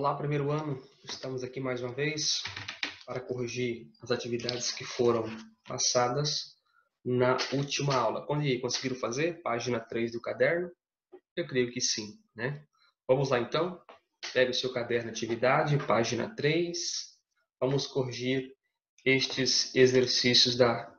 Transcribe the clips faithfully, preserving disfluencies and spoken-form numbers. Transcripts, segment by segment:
Olá, primeiro ano, estamos aqui mais uma vez para corrigir as atividades que foram passadas na última aula. Conseguiram fazer? Página três do caderno? Eu creio que sim, né? Vamos lá então, pegue o seu caderno de atividade, página três, vamos corrigir estes exercícios da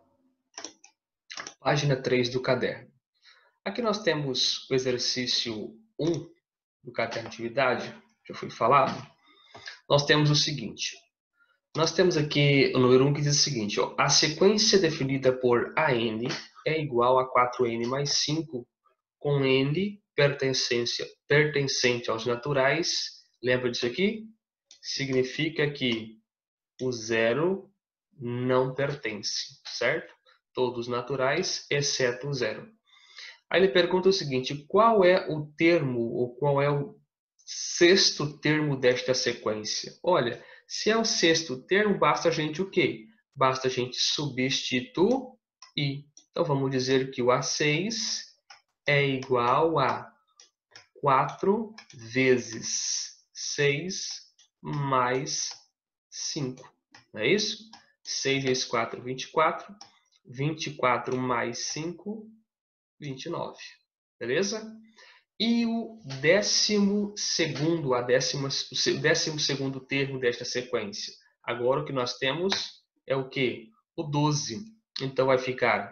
página três do caderno. Aqui nós temos o exercício um do caderno de atividade, já foi falado. Nós temos o seguinte, nós temos aqui o número um que diz o seguinte, ó, a sequência definida por A N é igual a quatro N mais cinco, com N pertencente, pertencente aos naturais. Lembra disso aqui? Significa que o zero não pertence, certo? Todos naturais, exceto o zero. Aí ele pergunta o seguinte, qual é o termo, ou qual é o sexto termo desta sequência? Olha, se é o sexto termo, basta a gente o quê? Basta a gente substituir. Então, vamos dizer que o A seis é igual a quatro vezes seis mais cinco. Não é isso? seis vezes quatro, vinte e quatro. vinte e quatro mais cinco, vinte e nove. Beleza? E o décimo segundo, a décima, o décimo segundo termo desta sequência. Agora o que nós temos é o quê? O doze. Então vai ficar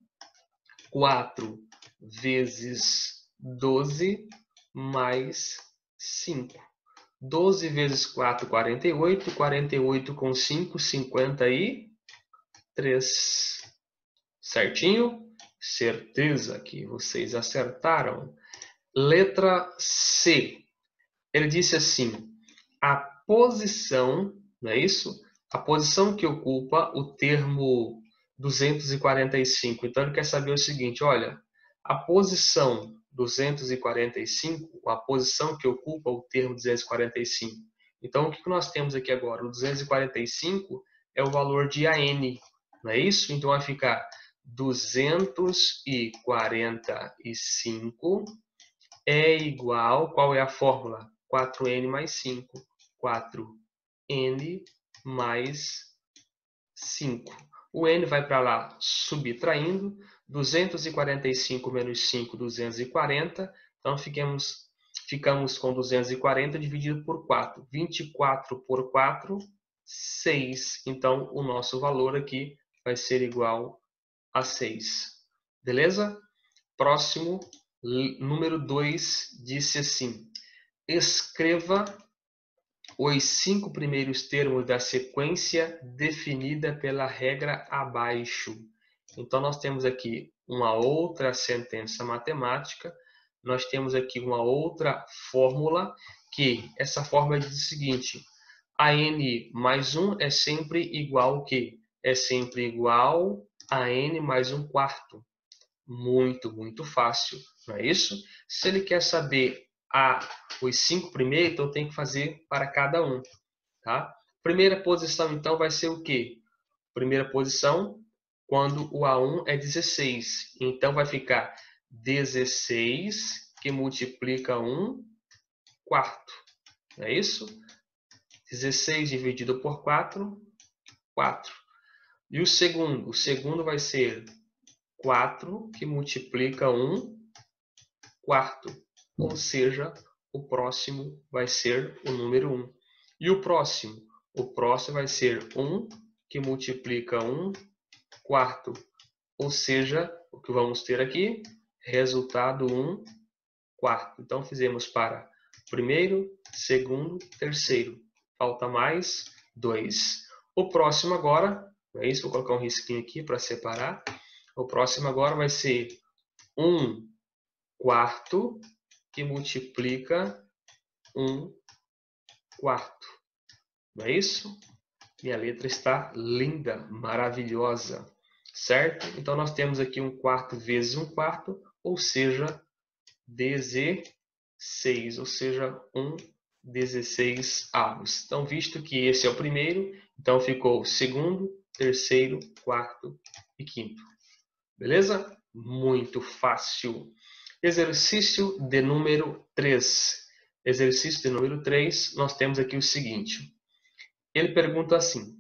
quatro vezes doze mais cinco. doze vezes quatro, quarenta e oito. quarenta e oito com cinco, cinquenta e três. Certinho? Certeza que vocês acertaram. Letra C. Ele disse assim, a posição, não é isso? A posição que ocupa o termo duzentos e quarenta e cinco. Então, ele quer saber o seguinte, olha, a posição duzentos e quarenta e cinco, a posição que ocupa o termo duzentos e quarenta e cinco. Então, o que nós temos aqui agora? O duzentos e quarenta e cinco é o valor de A N, não é isso? Então, vai ficar duzentos e quarenta e cinco é igual, qual é a fórmula? quatro N mais cinco. quatro N mais cinco. O N vai para lá subtraindo. duzentos e quarenta e cinco menos cinco, duzentos e quarenta. Então, ficamos, ficamos com duzentos e quarenta dividido por quatro. vinte e quatro por quatro, seis. Então, o nosso valor aqui vai ser igual a seis. Beleza? Próximo, número dois, disse assim, escreva os cinco primeiros termos da sequência definida pela regra abaixo. Então, nós temos aqui uma outra sentença matemática, nós temos aqui uma outra fórmula, que essa fórmula diz o seguinte, a N mais um é sempre igual ao quê? É sempre igual a N mais um quarto. Muito, muito fácil, não é isso? Se ele quer saber a, os cinco primeiros, então tem que fazer para cada um, tá? Primeira posição, então, vai ser o quê? Primeira posição, quando o A um é dezesseis. Então, vai ficar dezesseis que multiplica um quarto, não é isso? dezesseis dividido por quatro, quatro. E o segundo? O segundo vai ser quatro que multiplica um quarto, ou seja, o próximo vai ser o número um. E o próximo? O próximo vai ser um que multiplica um quarto, ou seja, o que vamos ter aqui? Resultado um quarto. Então, fizemos para primeiro, segundo, terceiro. Falta mais dois. O próximo agora, é isso, vou colocar um risquinho aqui para separar. O próximo agora vai ser um quarto que multiplica um quarto. Não é isso? Minha letra está linda, maravilhosa, certo? Então, nós temos aqui um quarto vezes um quarto, ou seja, dezesseis, ou seja, um dezesseis avos. Então, visto que esse é o primeiro, então ficou segundo, terceiro, quarto e quinto. Beleza? Muito fácil. Exercício de número três. exercício de número três, nós temos aqui o seguinte. Ele pergunta assim,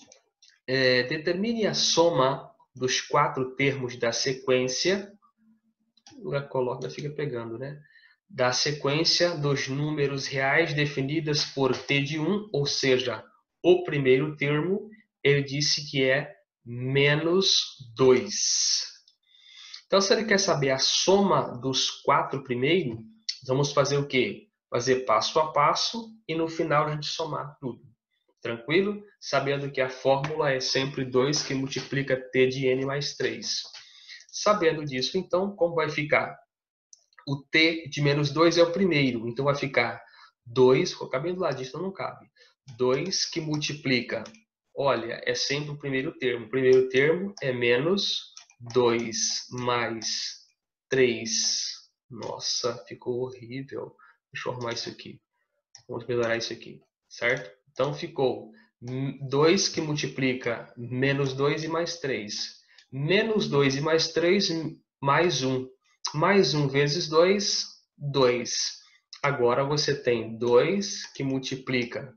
é, determine a soma dos quatro termos da sequência, coloca, fica pegando, né? Da sequência dos números reais definidas por t de um, ou seja, o primeiro termo, ele disse que é menos dois. Então, se ele quer saber a soma dos quatro primeiros, vamos fazer o quê? Fazer passo a passo e no final a gente somar tudo. Tranquilo? Sabendo que a fórmula é sempre dois que multiplica t de n mais três. Sabendo disso, então, como vai ficar? O t de menos dois é o primeiro, então vai ficar dois, colocar bem do lado disso não cabe. dois que multiplica, olha, é sempre o primeiro termo. O primeiro termo é menos dois mais três. Nossa, ficou horrível. Deixa eu arrumar isso aqui. Vamos melhorar isso aqui, certo? Então ficou dois que multiplica menos dois e mais três. Menos dois e mais três, mais um. Mais um vezes dois, dois. Agora você tem dois que multiplica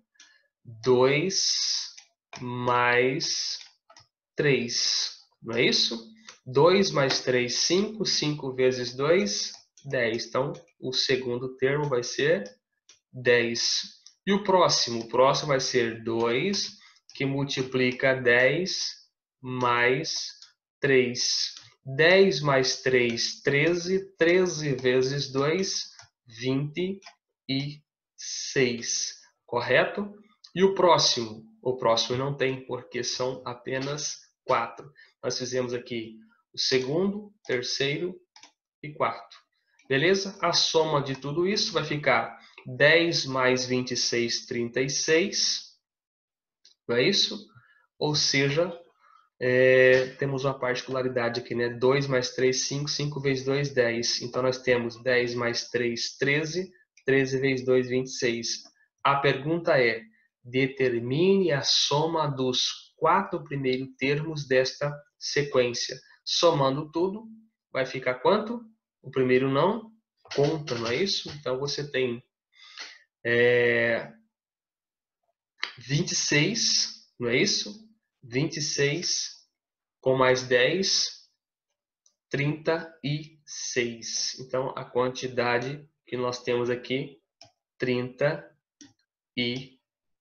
dois mais três. Não é isso? dois mais três, cinco. cinco vezes dois, dez. Então, o segundo termo vai ser dez. E o próximo? O próximo vai ser dois, que multiplica dez mais três. dez mais três, treze. treze vezes dois, vinte e seis. Correto? E o próximo? O próximo não tem, porque são apenas quatro. Nós fizemos aqui o segundo, terceiro e quarto. Beleza? A soma de tudo isso vai ficar dez mais vinte e seis, trinta e seis. Não é isso? Ou seja, é, temos uma particularidade aqui, né? dois mais três, cinco. cinco vezes dois, dez. Então, nós temos dez mais três, treze. treze vezes dois, vinte e seis. A pergunta é, determine a soma dos quatro primeiros termos desta sequência. Somando tudo, vai ficar quanto? O primeiro não conta, não é isso? Então, você tem é, vinte e seis, não é isso? vinte e seis com mais dez, trinta e seis. Então, a quantidade que nós temos aqui, trinta e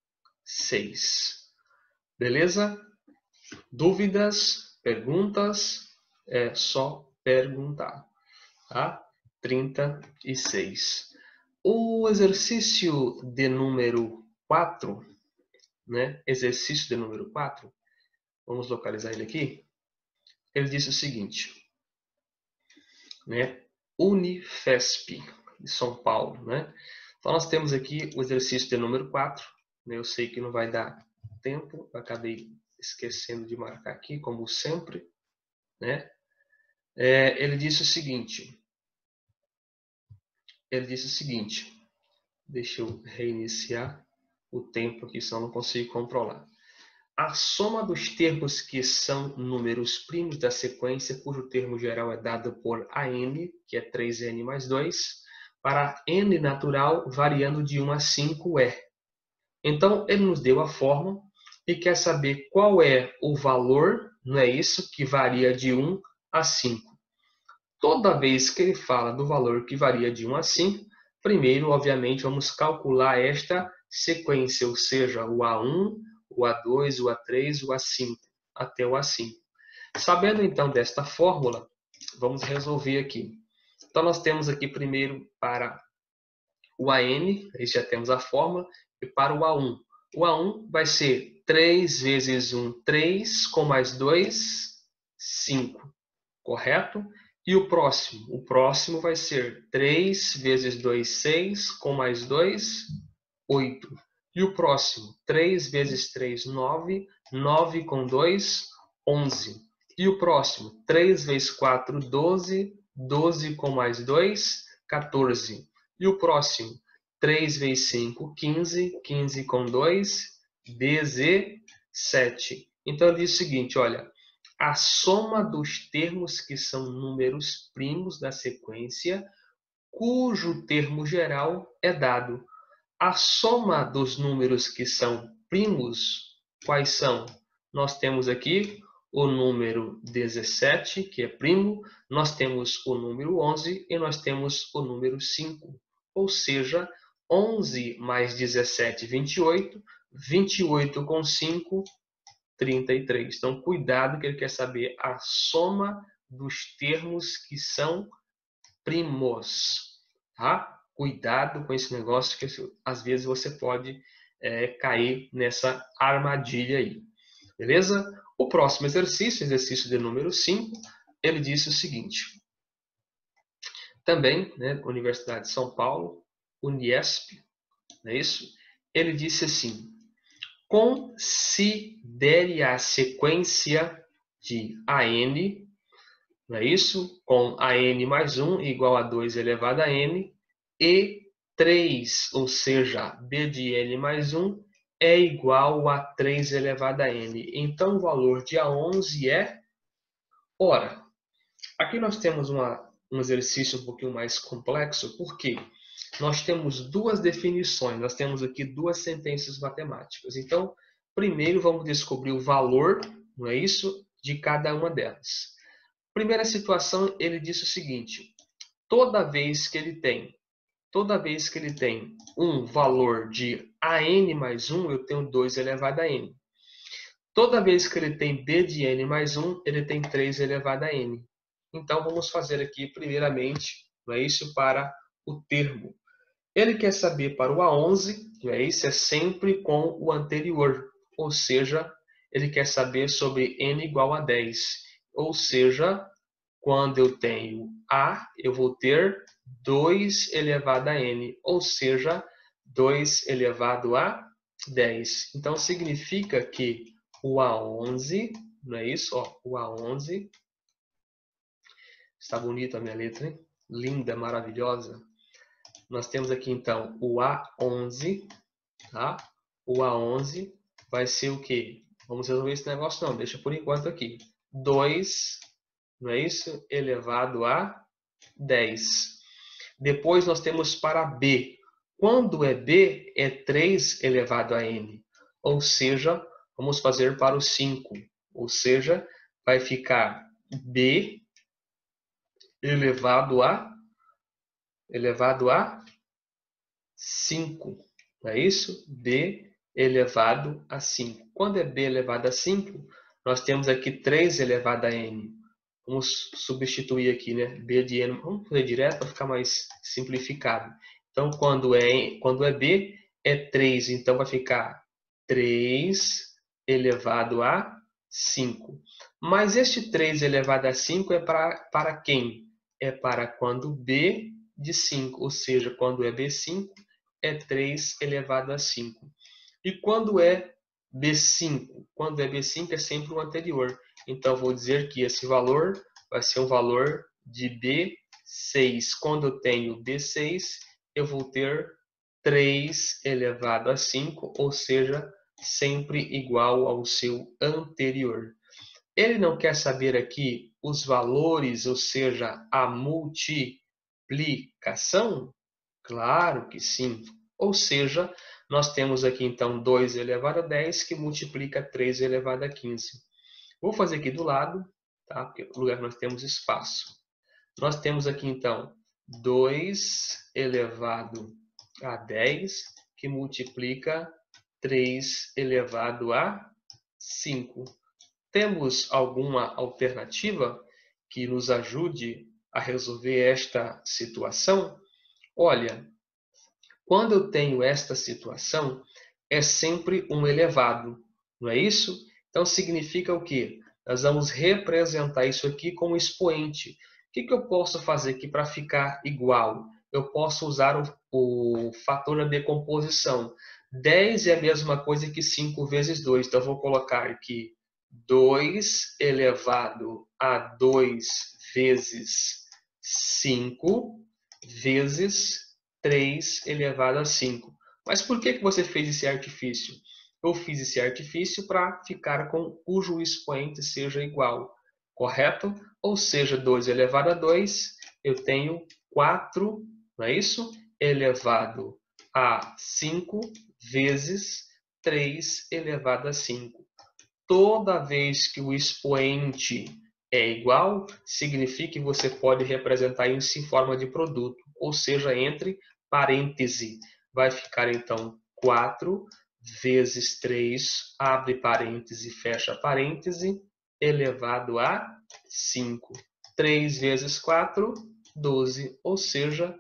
seis. Beleza? Dúvidas, perguntas, é só perguntar. Tá? trinta e seis. O exercício de número quatro, né? Exercício de número quatro, vamos localizar ele aqui. Ele disse o seguinte, né? Unifesp, de São Paulo, né? Então, nós temos aqui o exercício de número quatro. Né? Eu sei que não vai dar tempo, acabei esquecendo de marcar aqui, como sempre, né? É, ele disse o seguinte, ele disse o seguinte, deixa eu reiniciar o tempo aqui, senão não consigo controlar. A soma dos termos que são números primos da sequência, cujo termo geral é dado por A N, que é três N mais dois, para N natural, variando de um a cinco, é. Então, ele nos deu a fórmula e quer saber qual é o valor, não é isso, que varia de um a cinco. Toda vez que ele fala do valor que varia de um a cinco, primeiro, obviamente, vamos calcular esta sequência, ou seja, o A um, o A dois, o A três, o A cinco, até o A cinco. Sabendo então desta fórmula, vamos resolver aqui. Então nós temos aqui primeiro para o A N, aí já temos a fórmula, e para o A um. O A um vai ser três vezes um, três, com mais dois, cinco, correto? E o próximo? O próximo vai ser três vezes dois, seis, com mais dois, oito. E o próximo? três vezes três, nove. nove com dois, onze. E o próximo? três vezes quatro, doze. doze com mais dois, quatorze. E o próximo? três vezes cinco, quinze. quinze com dois, dezessete. Então, ele diz o seguinte, olha, a soma dos termos que são números primos da sequência, cujo termo geral é dado. A soma dos números que são primos, quais são? Nós temos aqui o número dezessete, que é primo, nós temos o número onze e nós temos o número cinco. Ou seja, onze mais dezessete, vinte e oito, vinte e oito com cinco, trinta e três. Então, cuidado que ele quer saber a soma dos termos que são primos, tá? Cuidado com esse negócio que às vezes você pode é, cair nessa armadilha aí, beleza? O próximo exercício, exercício de número cinco, ele disse o seguinte, também, né, Universidade de São Paulo, Uniesp, não é isso? Ele disse assim, considere a sequência de A N, não é isso? Com A N mais um igual a dois elevado a N, e três, ou seja, B de N mais um é igual a três elevado a N. Então, o valor de A onze é... Ora, aqui nós temos uma, um exercício um pouquinho mais complexo, porque nós temos duas definições, nós temos aqui duas sentenças matemáticas. Então, primeiro vamos descobrir o valor, não é isso, de cada uma delas. Primeira situação, ele disse o seguinte, toda vez que ele tem, toda vez que ele tem um valor de A N mais um, eu tenho dois elevado a N. Toda vez que ele tem B de N mais um, ele tem três elevado a N. Então, vamos fazer aqui, primeiramente, não é isso, para o termo. Ele quer saber para o A onze, não é isso, é sempre com o anterior. Ou seja, ele quer saber sobre N igual a dez. Ou seja, quando eu tenho A, eu vou ter dois elevado a N. Ou seja, dois elevado a dez. Então, significa que o A onze, não é isso? Ó, o A onze, está bonita a minha letra, hein? Linda, maravilhosa. Nós temos aqui, então, o A onze, tá? O A onze vai ser o quê? Vamos resolver esse negócio, não. Deixa por enquanto aqui. dois, não é isso? Elevado a dez. Depois nós temos para B. Quando é B, é três elevado a N. Ou seja, vamos fazer para o cinco. Ou seja, vai ficar B elevado a, elevado a cinco. Não é isso? B elevado a cinco. Quando é B elevado a cinco, nós temos aqui três elevado a N. Vamos substituir aqui, né? B de N. Vamos fazer direto para ficar mais simplificado. Então, quando é, quando é B, é três. Então, vai ficar três elevado a cinco. Mas este três elevado a cinco é para, para quem? É para quando B de cinco. Ou seja, quando é B cinco, é três elevado a cinco. E quando é B cinco? Quando é B cinco, é sempre o anterior. Então, vou dizer que esse valor vai ser um valor de B seis. Quando eu tenho B seis, eu vou ter três elevado a cinco, ou seja, sempre igual ao seu anterior. Ele não quer saber aqui os valores, ou seja, a multiplicação? Claro que sim. Ou seja, nós temos aqui então dois elevado a dez que multiplica três elevado a quinze. Vou fazer aqui do lado, tá? Porque no lugar que nós temos espaço. Nós temos aqui então dois elevado a dez que multiplica três elevado a cinco. Temos alguma alternativa que nos ajude a resolver esta situação? Olha, quando eu tenho esta situação, é sempre um elevado, não é isso? Então, significa o quê? Nós vamos representar isso aqui como expoente. O que, que eu posso fazer aqui para ficar igual? Eu posso usar o, o fator da decomposição. dez é a mesma coisa que cinco vezes dois. Então, eu vou colocar aqui dois elevado a dois vezes cinco vezes três elevado a cinco. Mas por que, que você fez esse artifício? Eu fiz esse artifício para ficar com cujo expoente seja igual, correto? Ou seja, dois elevado a dois, eu tenho quatro não é isso? Elevado a cinco vezes três elevado a cinco. Toda vez que o expoente é igual, significa que você pode representar isso em forma de produto, ou seja, entre parênteses. Vai ficar então quatro vezes três, abre parêntese, fecha parêntese, elevado a cinco. três vezes quatro, doze, ou seja,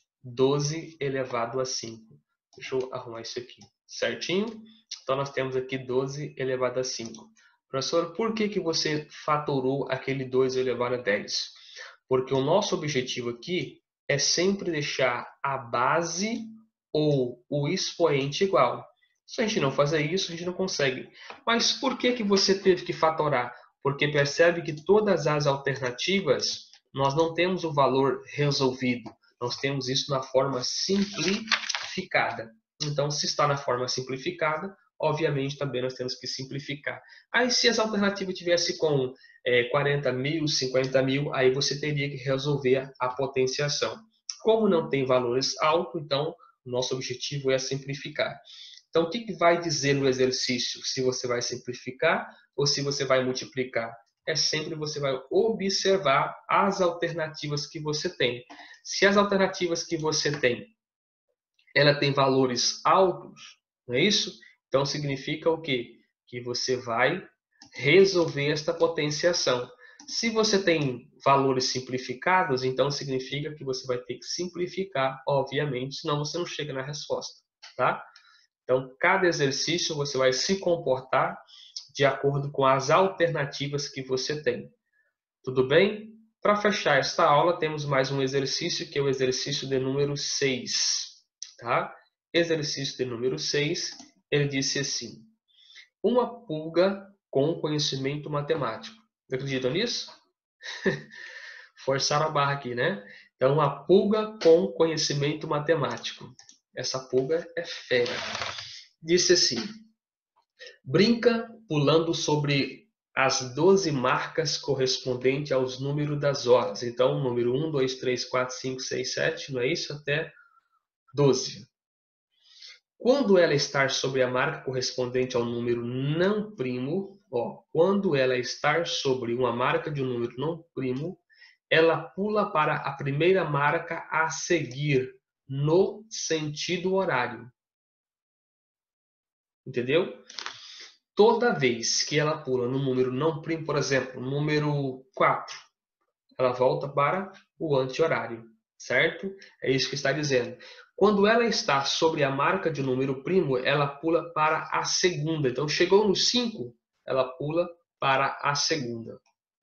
doze elevado a cinco. Deixa eu arrumar isso aqui certinho. Então, nós temos aqui doze elevado a cinco. Professor, por que, que você fatorou aquele dois elevado a dez? Porque o nosso objetivo aqui é sempre deixar a base ou o expoente igual. Se a gente não fazer isso, a gente não consegue. Mas por que, que você teve que fatorar? Porque percebe que todas as alternativas, nós não temos o valor resolvido. Nós temos isso na forma simplificada. Então, se está na forma simplificada, obviamente também nós temos que simplificar. Aí, se as alternativas tivessem com é, quarenta mil, cinquenta mil, aí você teria que resolver a potenciação. Como não tem valores altos, então, o nosso objetivo é simplificar. Então, o que, que vai dizer no exercício? Se você vai simplificar ou se você vai multiplicar? É sempre você vai observar as alternativas que você tem. Se as alternativas que você tem, ela tem valores altos, não é isso? Então significa o quê? Que você vai resolver esta potenciação. Se você tem valores simplificados, então significa que você vai ter que simplificar, obviamente, senão você não chega na resposta, tá? Então, cada exercício você vai se comportar de acordo com as alternativas que você tem. Tudo bem? Para fechar esta aula, temos mais um exercício, que é o exercício de número seis. Tá? Exercício de número seis, ele disse assim: uma pulga com conhecimento matemático. Acreditam nisso? Forçaram a barra aqui, né? Então, uma pulga com conhecimento matemático. Essa pulga é fera. Disse assim: brinca pulando sobre as doze marcas correspondentes aos números das horas. Então, número um, dois, três, quatro, cinco, seis, sete, não é isso? Até doze. Quando ela estar sobre a marca correspondente ao número não primo, ó, quando ela estar sobre uma marca de um número não primo, ela pula para a primeira marca a seguir no sentido horário. Entendeu? Toda vez que ela pula no número não primo, por exemplo, número quatro, ela volta para o anti-horário, certo? É isso que está dizendo. Quando ela está sobre a marca de número primo, ela pula para a segunda. Então, chegou no cinco, ela pula para a segunda.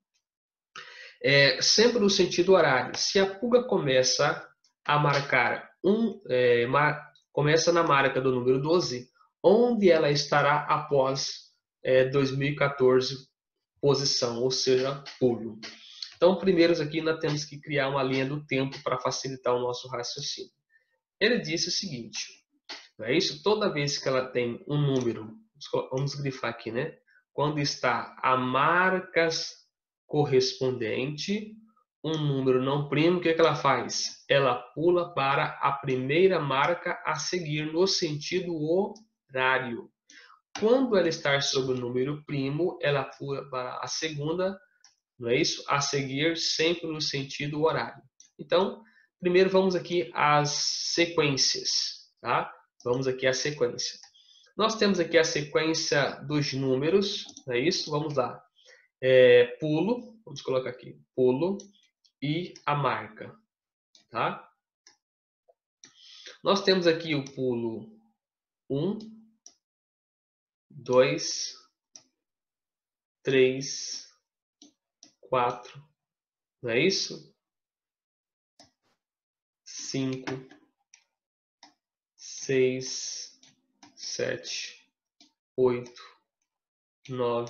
É, sempre no sentido horário. Se a pulga começa a marcar, um, é, mar, começa na marca do número doze, onde ela estará após é, dois mil e quatorze posição, ou seja, pulo. Então, primeiro aqui nós temos que criar uma linha do tempo para facilitar o nosso raciocínio. Ele disse o seguinte, não é isso? Toda vez que ela tem um número, vamos grifar aqui, né? Quando está a marcas correspondente, um número não primo, o que, é que ela faz? Ela pula para a primeira marca a seguir no sentido horário. Quando ela está sobre o número primo, ela pula para a segunda, não é isso? A seguir sempre no sentido horário. Então, primeiro vamos aqui às sequências, tá? Vamos aqui à sequência. Nós temos aqui a sequência dos números, não é isso? Vamos lá. É, pulo, vamos colocar aqui, pulo e a marca, tá? Nós temos aqui o pulo um, dois, três, quatro, não é isso? cinco, seis, sete, oito, nove,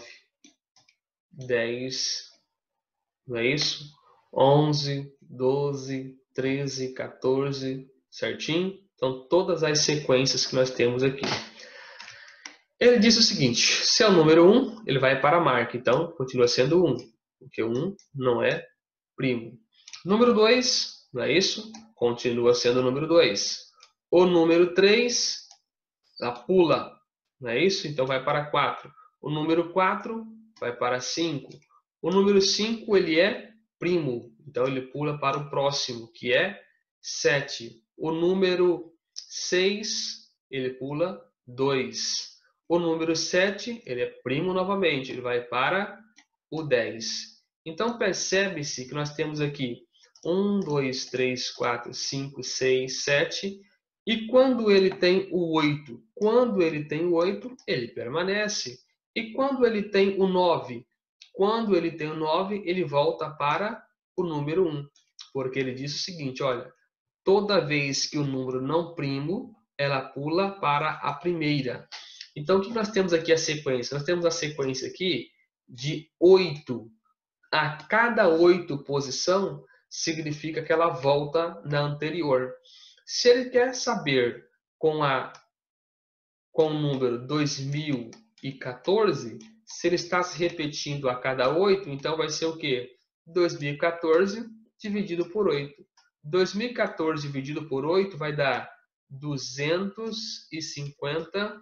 dez, não é isso? onze, doze, treze, quatorze, certinho? Então, todas as sequências que nós temos aqui. Ele diz o seguinte, se é o número um, ele vai para a marca, então continua sendo um, porque um não é primo. Número dois, não é isso? Continua sendo o número dois. O número três, ela pula, não é isso? Então vai para quatro. O número quatro vai para cinco. O número cinco, ele é primo, então ele pula para o próximo, que é sete. O número seis, ele pula dois. O número sete, ele é primo novamente, ele vai para o dez. Então percebe-se que nós temos aqui um, dois, três, quatro, cinco, seis, sete. E quando ele tem o oito? Quando ele tem o oito, ele permanece. E quando ele tem o nove? Quando ele tem o nove, ele volta para o número um. Porque ele diz o seguinte, olha, toda vez que o número não primo, ela pula para a primeira. Então, o que nós temos aqui a sequência? Nós temos a sequência aqui de oito. A cada oito posição, significa que ela volta na anterior. Se ele quer saber com, a, com o número dois mil e quatorze, se ele está se repetindo a cada oito, então vai ser o quê? dois mil e quatorze dividido por oito. dois mil e quatorze dividido por oito vai dar duzentos e cinquenta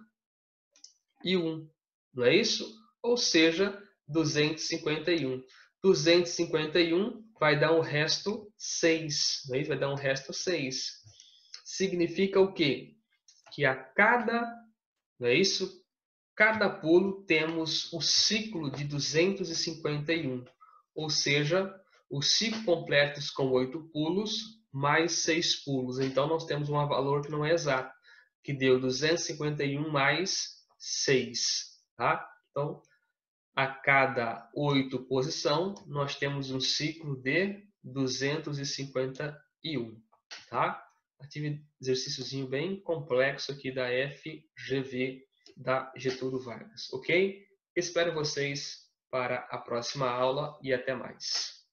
e um, não é isso? Ou seja, duzentos e cinquenta e um. duzentos e cinquenta e um vai dar um resto seis, não é isso? Vai dar um resto seis. Significa o quê? Que a cada, não é isso? Cada pulo temos o ciclo de duzentos e cinquenta e um, ou seja, o ciclo completos com oito pulos mais seis pulos. Então nós temos um valor que não é exato, que deu duzentos e cinquenta e um mais seis, tá? Então, a cada oito posição, nós temos um ciclo de duzentos e cinquenta e um, tá? Exercíciozinho bem complexo aqui da F G V da Getúlio Vargas, ok? Espero vocês para a próxima aula e até mais.